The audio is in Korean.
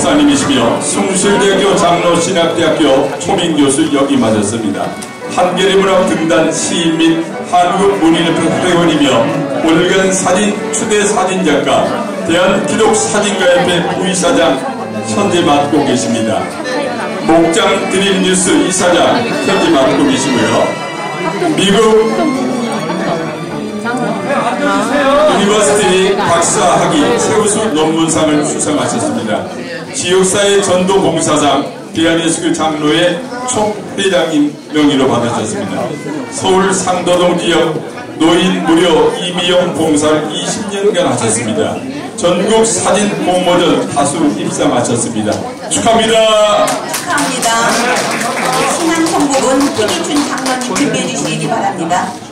목사님이시며 숭실대학교 장로신학대학교 초빙교수 역임하셨습니다. 한겨레문학 등단 시인 및 한국문인협회 회원이며 월간 사진 추대 사진작가, 대한기독사진가협회 부이사장 현재 맡고 계십니다. 목장 드림뉴스 이사장 현재 맡고 계시고요. 미국 유니버시티 박사학위 세우수 논문상을 수상하셨습니다. 지역사회 전도봉사상 대한예수교 장로회 총회장님 명의로 받으셨습니다. 서울 상도동 지역 노인 무료 이미용 봉사를 20년간 하셨습니다. 전국 사진 공모전 다수 입상하셨습니다. 축하합니다. 축하합니다. 신앙 성북은 희기준 장로님 준비해 주시기 바랍니다.